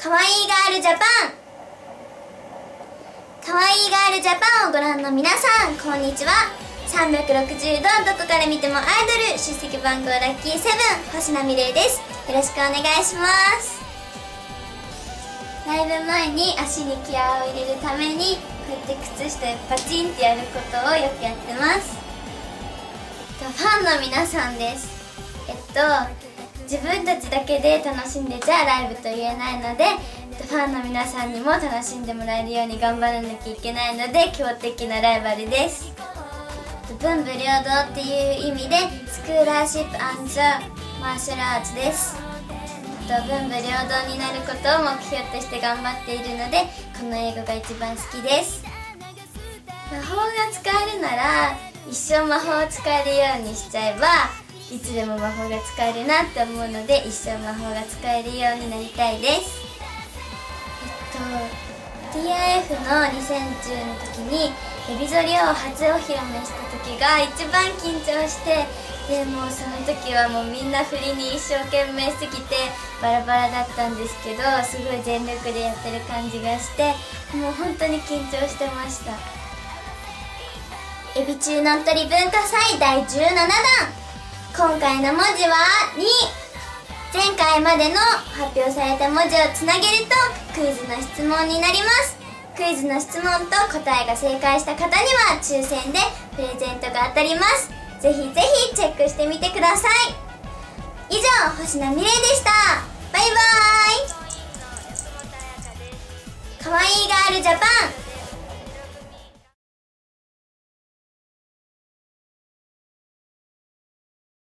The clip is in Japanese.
かわいいガールジャパン、かわいいガールジャパンをご覧の皆さん、こんにちは。360度どこから見てもアイドル、出席番号ラッキー7、星名美玲です。よろしくお願いします。ライブ前に足に気合を入れるためにこうやって靴下でパチンってやることをよくやってます。ファンの皆さんです。自分たちだけで楽しんでじゃあライブと言えないので、ファンの皆さんにも楽しんでもらえるように頑張らなきゃいけないので、強敵なライバルです。文武両道っていう意味でスクーラーシップ&ザ・マーシャルアーツです。文武両道になることを目標として頑張っているので、この英語が一番好きです。魔法が使えるなら一生魔法を使えるようにしちゃえば、いつでも魔法が使えるなって思うので、一生魔法が使えるようになりたいです。TIF の2010の時にエビゾリを初お披露目した時が一番緊張して、でもうその時はもうみんな振りに一生懸命すぎてバラバラだったんですけど、すごい全力でやってる感じがして、もう本当に緊張してました。エビ中の鳥文化祭第17弾、今回の文字は2。前回までの発表された文字をつなげるとクイズの質問になります。クイズの質問と答えが正解した方には抽選でプレゼントが当たります。ぜひぜひチェックしてみてください。以上、星名美玲でした。バイバーイ。かわいいガールジャパン。